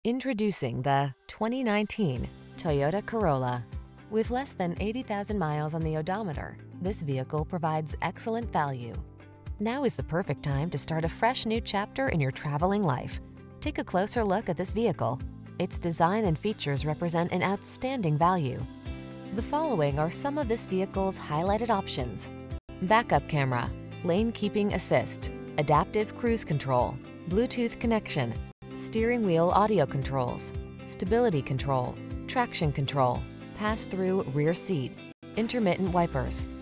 Introducing the 2019 Toyota Corolla. With less than 80,000 miles on the odometer, this vehicle provides excellent value. Now is the perfect time to start a fresh new chapter in your traveling life. Take a closer look at this vehicle. Its design and features represent an outstanding value. The following are some of this vehicle's highlighted options: backup camera, lane keeping assist, adaptive cruise control, Bluetooth connection, steering wheel audio controls, stability control, traction control, pass-through rear seat, intermittent wipers,